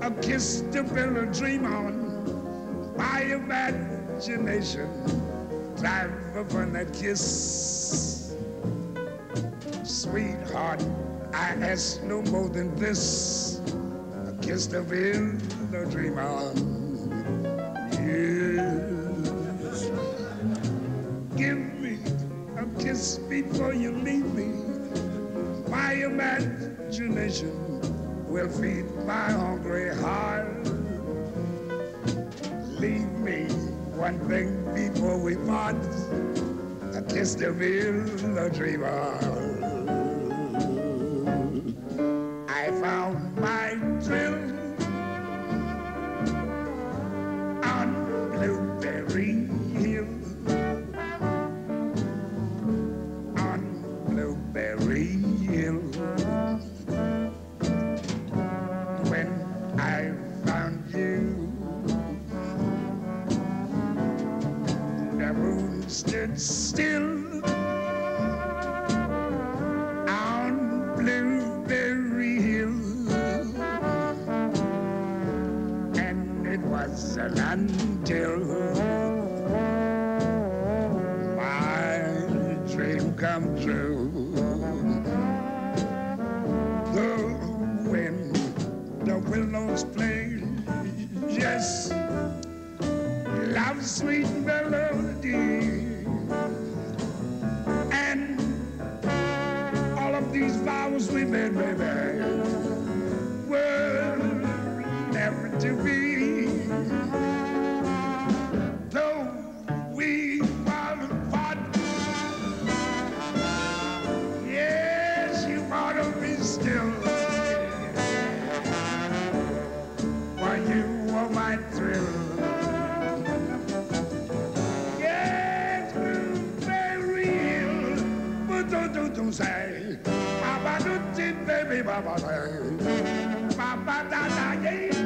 a kiss to build a dream on, my imagination thrive upon that kiss. Sweetheart, I ask no more than this, a kiss to build a dream on. Yes. Give me a kiss before you leave me. My imagination will feed my hungry heart. Leave me one thing before we part, a kiss to build a dream on. I found my thrill on Blueberry Hill, on Blueberry Hill. When I found you, the moon stood still on Blueberry Hill, and it wasn't until my dream come true. The wind, the willows play, yes, love's sweet melody, and all of these vows we made, baby, were never to be. Though we were apart, yes, you ought to be still, for you were my thrill. Yes, Blueberry Hill, but don't say, Papa, don't baby, Papa, say, Papa, da, da, yeah.